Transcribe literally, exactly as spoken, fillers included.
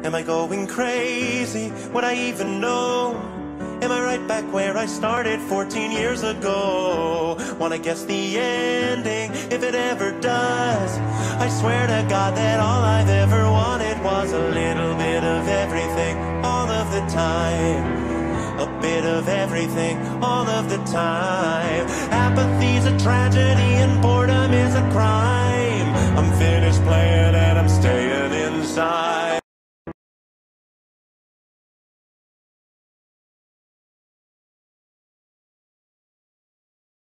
Am I going crazy? Would I even know? Am I right back where I started fourteen years ago? Wanna guess the ending, if it ever does. I swear to God that all I've ever wanted was a little bit of everything, all of the time. A bit of everything, all of the time. Apathy's a tragedy and boredom is a crime. I'm finished playing